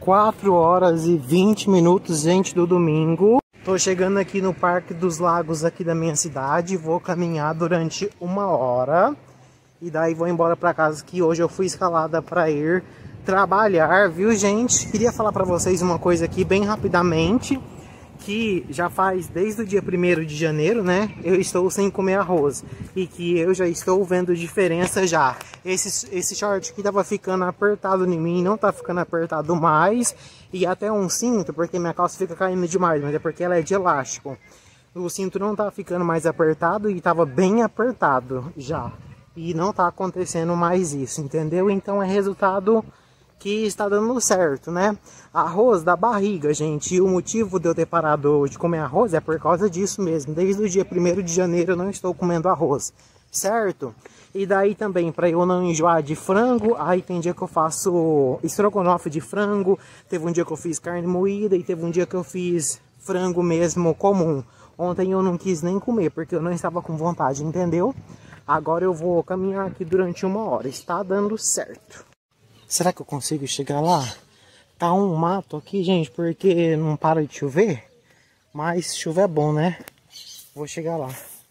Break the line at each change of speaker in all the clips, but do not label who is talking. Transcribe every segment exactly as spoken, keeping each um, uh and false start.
quatro horas e vinte minutos, gente, do domingo. Tô chegando aqui no Parque dos Lagos aqui da minha cidade. Vou caminhar durante uma hora. E daí vou embora pra casa, que hoje eu fui escalada pra ir trabalhar, viu, gente? Queria falar pra vocês uma coisa aqui bem rapidamente. Que já faz desde o dia primeiro de janeiro, né? Eu estou sem comer arroz. E que eu já estou vendo diferença já. Esse, esse short aqui tava ficando apertado em mim, não tá ficando apertado mais. E até um cinto, porque minha calça fica caindo demais, mas é porque ela é de elástico. O cinto não tá ficando mais apertado e tava bem apertado já. E não tá acontecendo mais isso, entendeu? Então é resultado que está dando certo, né? Arroz da barriga, gente. E o motivo de eu ter parado de comer arroz é por causa disso mesmo. Desde o dia primeiro de janeiro eu não estou comendo arroz, certo? E daí também, para eu não enjoar de frango, aí tem dia que eu faço estrogonofe de frango, teve um dia que eu fiz carne moída e teve um dia que eu fiz frango mesmo comum. Ontem eu não quis nem comer, porque eu não estava com vontade, entendeu? Agora eu vou caminhar aqui durante uma hora, está dando certo. Será que eu consigo chegar lá? Tá um mato aqui, gente, porque não para de chover. Mas chuva é bom, né? Vou chegar lá.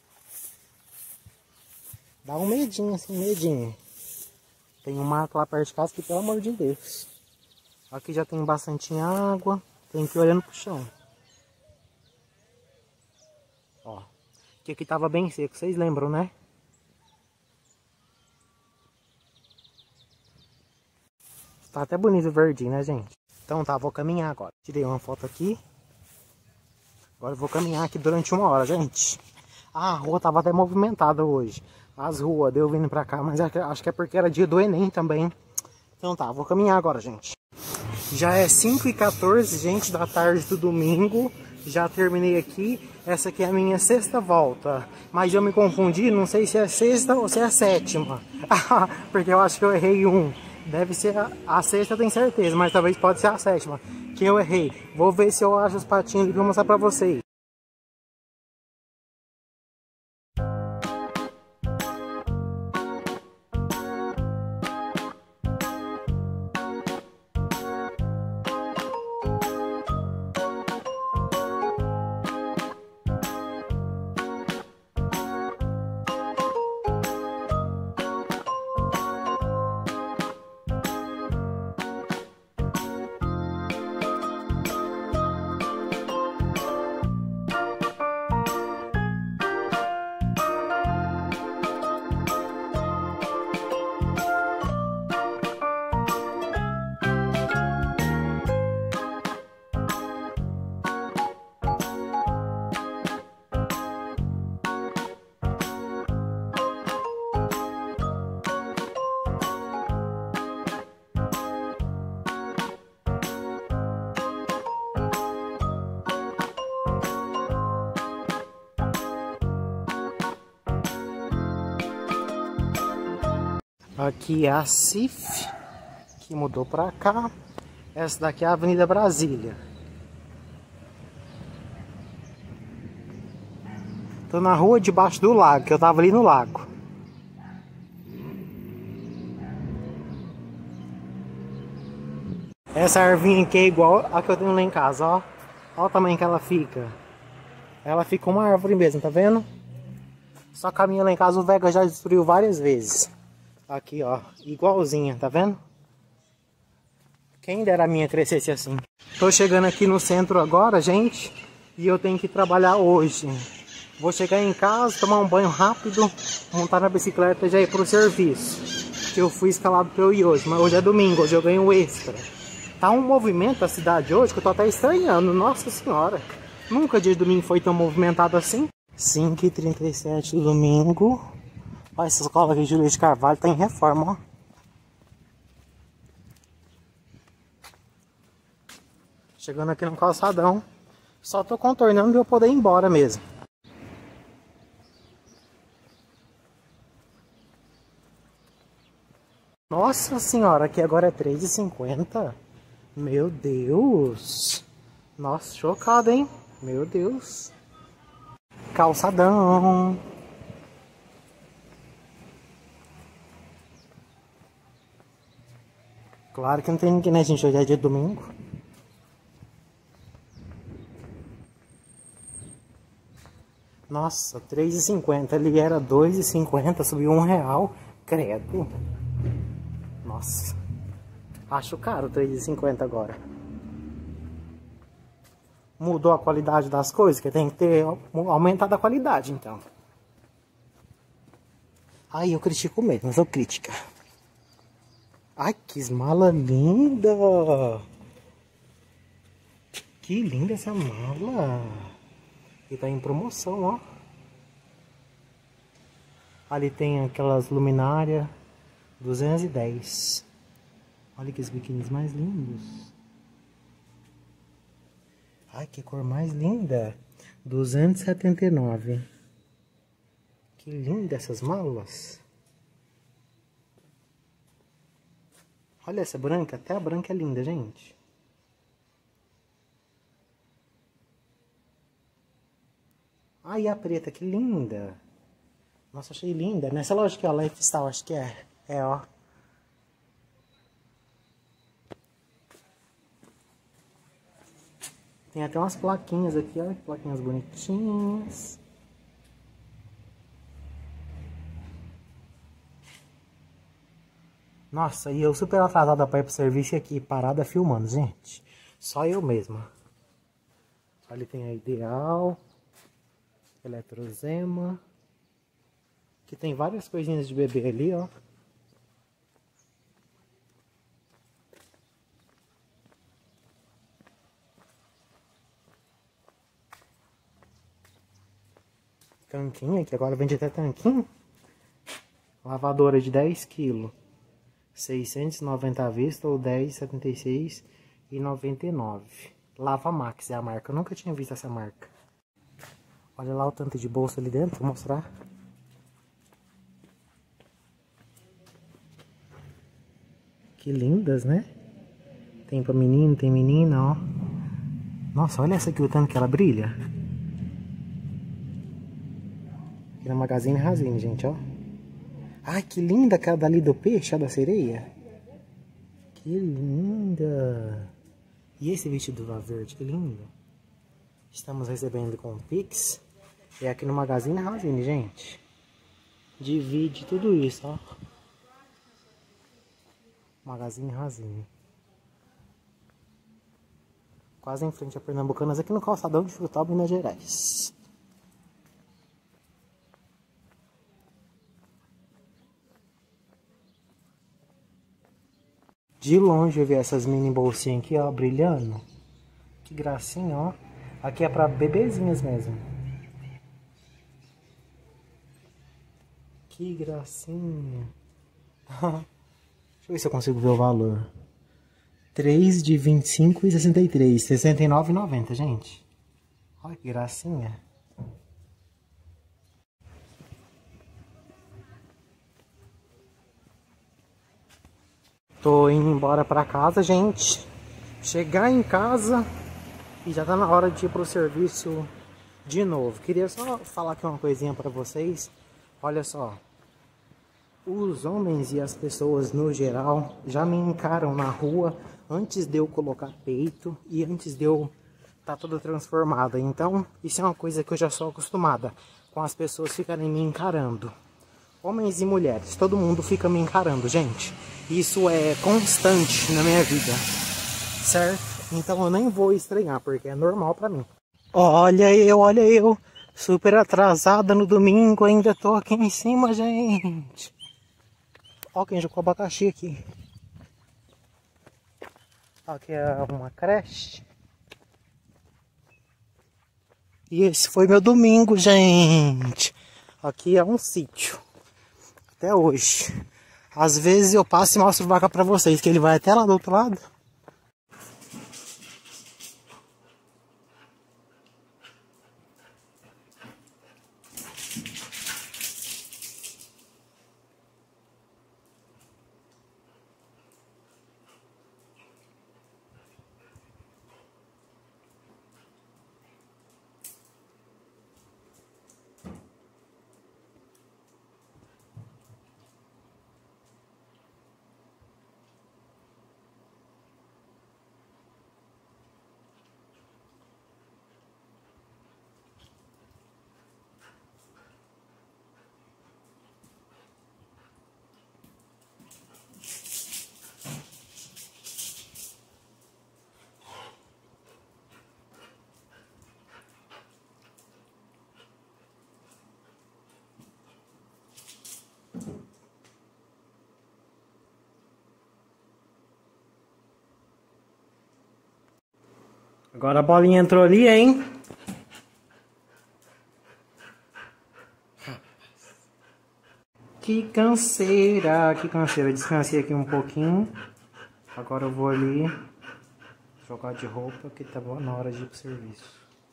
Dá um medinho, assim, medinho. Tem um mato lá perto de casa que, pelo amor de Deus. Aqui já tem bastante água. Tem que ir olhando pro chão. Ó. Que aqui tava bem seco, vocês lembram, né? Tá até bonito o verdinho, né, gente? Então tá, vou caminhar agora. Tirei uma foto aqui. Agora eu vou caminhar aqui durante uma hora, gente. Ah, a rua tava até movimentada hoje. As ruas, deu vindo pra cá, mas acho que é porque era dia do Enem também. Então tá, vou caminhar agora, gente. Já é cinco e quatorze, gente, da tarde do domingo. Já terminei aqui. Essa aqui é a minha sexta volta. Mas eu me confundi, não sei se é sexta ou se é sétima. Porque eu acho que eu errei um. Deve ser a, a sexta, eu tenho certeza, mas talvez pode ser a sétima, que eu errei. Vou ver se eu acho os patinhos e vou mostrar pra vocês. Aqui é a Cif, que mudou pra cá. Essa daqui é a Avenida Brasília. Tô na rua debaixo do lago, que eu tava ali no lago. Essa arvinha aqui é igual a que eu tenho lá em casa, ó. Olha o tamanho que ela fica. Ela fica uma árvore mesmo, tá vendo? Só que a minha lá em casa o Vega já destruiu várias vezes. Aqui, ó, igualzinha, tá vendo? Quem dera a minha crescesse assim. Tô chegando aqui no centro agora, gente. E eu tenho que trabalhar hoje. Vou chegar em casa, tomar um banho rápido, montar na bicicleta e já ir pro serviço. Que eu fui escalado pra eu ir hoje, mas hoje é domingo, hoje eu ganho extra. Tá um movimento da cidade hoje que eu tô até estranhando, nossa senhora. Nunca dia de domingo foi tão movimentado assim. cinco e trinta e sete do domingo. Olha, essa escola aqui de Júlio de Carvalho tá em reforma, ó. Chegando aqui no calçadão. Só tô contornando pra eu poder ir embora mesmo. Nossa senhora, aqui agora é três e cinquenta. Meu Deus. Nossa, chocado, hein? Meu Deus. Calçadão. Claro que não tem ninguém, né, gente? Hoje é dia de domingo. Nossa, três e cinquenta. Ali era dois e cinquenta, subiu um real. Credo. Nossa. Acho caro três e cinquenta agora. Mudou a qualidade das coisas, que tem que ter aumentado a qualidade, então. Aí eu critico mesmo, eu sou crítica. Ai, que mala linda! Que linda essa mala! E tá em promoção, ó. Ali tem aquelas luminárias duzentos e dez. Olha que biquínis mais lindos. Ai, que cor mais linda. duzentos e setenta e nove. Que linda essas malas. Olha essa branca. Até a branca é linda, gente. Ai, a preta, que linda. Nossa, achei linda. Nessa loja aqui, ó, Lifestyle, acho que é. É, ó. Tem até umas plaquinhas aqui, ó. Plaquinhas bonitinhas. Nossa, e eu super atrasada pra ir pro serviço e aqui parada filmando, gente. Só eu mesma. Ali tem a Ideal. Eletrozema. Que tem várias coisinhas de bebê ali, ó. Tanquinho, que agora vende até tanquinho. Lavadora de dez quilos. seiscentos e noventa à vista ou dez, setenta e seis e noventa e nove. Lava Max é a marca. Eu nunca tinha visto essa marca. Olha lá o tanto de bolsa ali dentro, vou mostrar. Que lindas, né? Tem pra menino, tem menina, ó. Nossa, olha essa aqui, o tanto que ela brilha. Aqui na Magazine Razine, gente, ó. Ai, que linda aquela dali do peixe, a da sereia. Que linda. E esse vestido verde, que lindo. Estamos recebendo com o Pix. É aqui no Magazine Razine, gente. Divide tudo isso, ó. Magazine Razine. Quase em frente a Pernambucanas, aqui no calçadão de Frutal, Minas Gerais. De longe eu vi essas mini bolsinhas aqui, ó, brilhando. Que gracinha, ó. Aqui é pra bebezinhas mesmo. Que gracinha. Deixa eu ver se eu consigo ver o valor. três de vinte e cinco e sessenta e três. sessenta e nove e noventa, gente. Olha que gracinha. Tô indo embora pra casa, gente. Chegar em casa e já tá na hora de ir pro serviço de novo. Queria só falar aqui uma coisinha pra vocês. Olha só. Os homens e as pessoas no geral já me encaram na rua antes de eu colocar peito e antes de eu tá toda transformada. Então, isso é uma coisa que eu já sou acostumada, com as pessoas ficarem me encarando. Homens e mulheres, todo mundo fica me encarando, gente. Isso é constante na minha vida, certo? Então eu nem vou estranhar, porque é normal pra mim. Olha eu, olha eu, super atrasada no domingo, ainda tô aqui em cima, gente. Ó quem jogou abacaxi aqui. Aqui é uma creche. E esse foi meu domingo, gente. Aqui é um sítio. Até hoje. Às vezes eu passo e mostro o vaca pra vocês, que ele vai até lá do outro lado. Agora a bolinha entrou ali, hein? Que canseira, que canseira. Descansei aqui um pouquinho. Agora eu vou ali trocar de roupa, que tá na hora de ir pro serviço.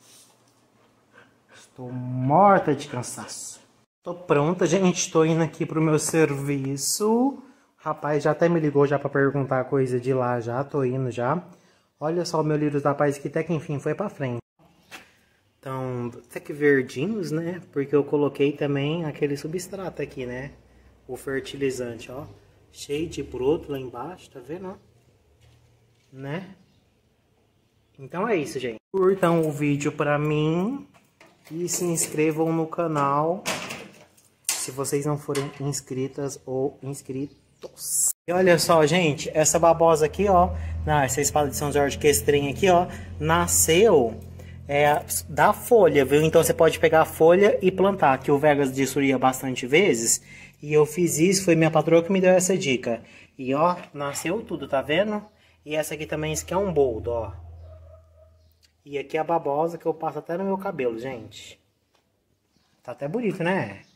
Estou morta de cansaço. Tô pronta, gente. Tô indo aqui pro meu serviço. Rapaz, já até me ligou já pra perguntar coisa de lá já. Tô indo já. Olha só o meu livro da paz que até que enfim foi pra frente. Então, até que verdinhos, né? Porque eu coloquei também aquele substrato aqui, né? O fertilizante, ó. Cheio de broto lá embaixo, tá vendo? Né? Então é isso, gente. Curtam o vídeo pra mim. E se inscrevam no canal. Se vocês não forem inscritas ou inscritos. E olha só, gente. Essa babosa aqui, ó. Essa espada de São Jorge que esse trem aqui, ó. Nasceu... É, da folha, viu? Então você pode pegar a folha e plantar, que o Vegas destruía bastante vezes. E eu fiz isso, foi minha patroa que me deu essa dica. E ó, nasceu tudo, tá vendo? E essa aqui também, isso aqui é um boldo, ó. E aqui é a babosa que eu passo até no meu cabelo, gente. Tá até bonito, né?